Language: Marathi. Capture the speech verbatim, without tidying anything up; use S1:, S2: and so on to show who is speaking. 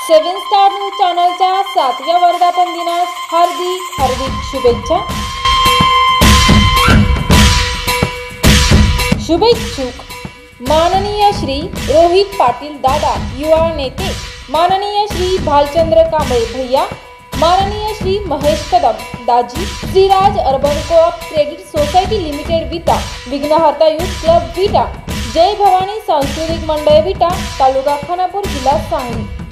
S1: सेवन स्टार न्यूज चॅनलच्या सातव्या वर्धापन दिनास हार्दिक हार्दिक शुभेच्छा। शुभेच्छुक माननीय श्री रोहित पाटील दादा युवा नेते, माननीय श्री भालचंद्र कांबळे भैया, माननीय श्री महेश कदम दाजी, Shriraj urban co-op credit society limited Vita, Vighnaharta youth club विटा, जय भवानी सांस्कृतिक मंडळ विटा, तालुका खानापूर, जिल्हा सांगली।